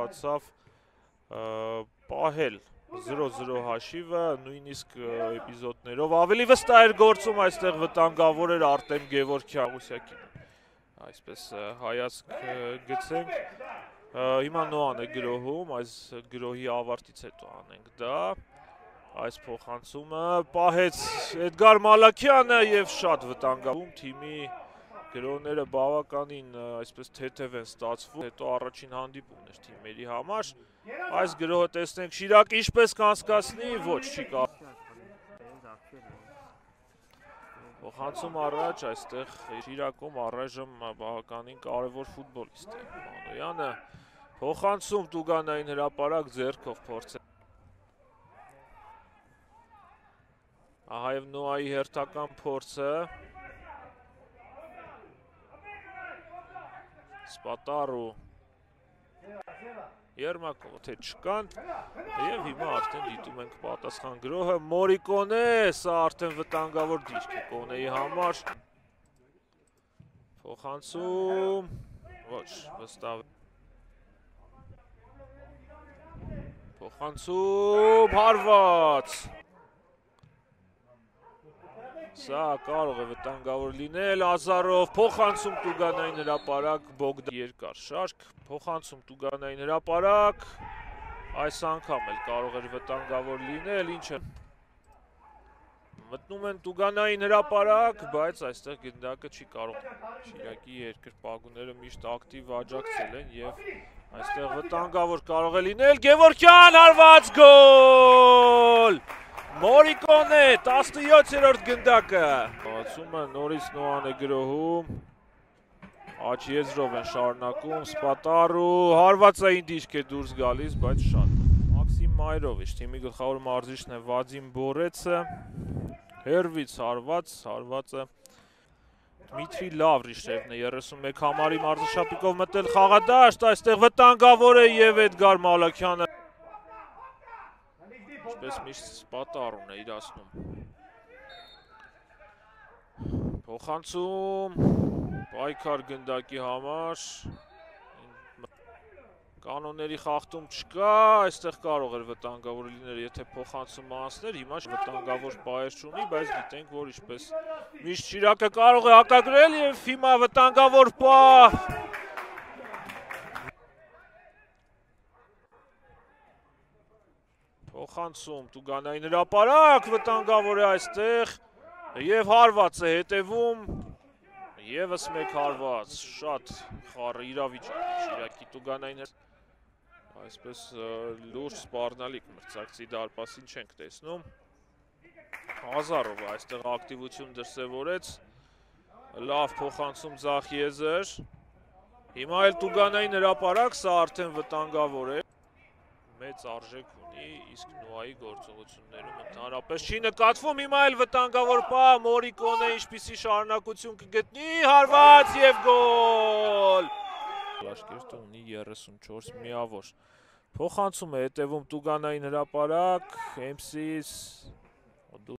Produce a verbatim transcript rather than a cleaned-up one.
կարողացավ պահել զրո զրո հաշիվը, նույնիսկ էպիզոդներով ավելի վստահ էր գործում, այստեղ վտանգավոր էր Արտեմ Գևորգյան։ Այսպես հայացք գցենք, հիմա Նոան է գրոհում, այս գրոհի ավարտից հետո անենք դա, այս փոխանցումը պահեց Էդգար Մալաքյանը և շատ վտանգավոր թիմի գրոհները բավականին այսպես թեթև են ստացվում, հետո առաջին հանդիպումն էր թիմերի համար, այս գրոհը տեսնենք Շիրակը ինչպես կանցկացնի, ոչ չի կարող։ Փոխանցում առաջ, այստեղ Շիրակում առայժմ բավականին կարևոր ֆուտբոլիստ է Մանոյանը, փոխանցում Տուգանային հրապարակ ձեռքով փորձ է։ Ահա և Նոայի հերթական փորձը, Սպատարու Երմակովը թե չկան և հիմա արդեն դիտում ենք պատասխան գրոհը, Մորիկոնե, սա արդեն վտանգավոր դիրք է Կոնեի համար, փոխանցում, ոչ, վստահ, փոխանցում, հարված, սա կարող է վտանգավոր լինել, Ազարով, փոխանցում Տուգանային հրապարակ, Բոգդան երկար շարք, փոխանցում Տուգանային հրապարակ, այս անգամ էլ կարող էր վտանգավոր լինել, ինչը մտնում են Տուգանային հրապարակ, բայց այստեղ գնդակը չի կարող, Շիրակի երկրպագուները միշտ ակտիվ աջակցել են և այստեղ վտանգավոր կարող է լինել, Գևորգյան հարված գոլ! Մորիկոնե, տասնյոթերորդ գնդակը, բացումը նորից Նոան է գրոհում, աջ եզրով են շարունակում, Սպատարու, հարվածային դիրք է դուրս գալիս, բայց շատ։ Մաքսիմ Մայրովիչ, թիմի գլխավոր մարզիչն է Վադիմ Բորեցը, հերվից հարված, հարվածը Դմիտրի Լավրիշևն է, երեսունմեկ համարի մարզաշապիկով մտել խաղադաշտ, այստեղ վտանգավոր է և Էդգար Մալաքյանը Ինչպես միշտ Սպատարուն է իրացնում, փոխանցում, պայքար գնդակի համար, կանոնների խախտում չկա, այստեղ կարող էր վտանգավոր լինել, եթե փոխանցումը անցներ, հիմա վտանգավոր պահեր չունի, բայց գիտենք, որ ինչպես միշտ Շիրակը կարող է հակագրել և հիմա վտանգավոր պահ, Փոխանցում Տուգանային հրապարակ, վտանգավոր է այստեղ և հարված է հետևում, ևս մեկ հարված, շատ խառը իրավիճակ Շիրակի Տուգանային այսպես լուրջ սպառնալիք մրցակցի դարպասին չենք տեսնում, Ազարովը այստեղ ակտիվություն դրսևորեց, լավ փոխանցում ձախ եզր, հիմա էլ Տուգանային հրապարակ, սա արդեն վտանգավոր է, մեծ արժեք ունի, իսկ Նոայի գործողություններում ընդհանրապես չի նկատվում, հիմա էլ վտանգավոր պահ, Մորիկոնը ինչպիսի շարունակություն կգտնի, հարված և գոլ։ Աշկերտը ունի երեսունչորս միավոր։ Փոխանցում է հետևում Տուգանային հրապարակ, Էմսիս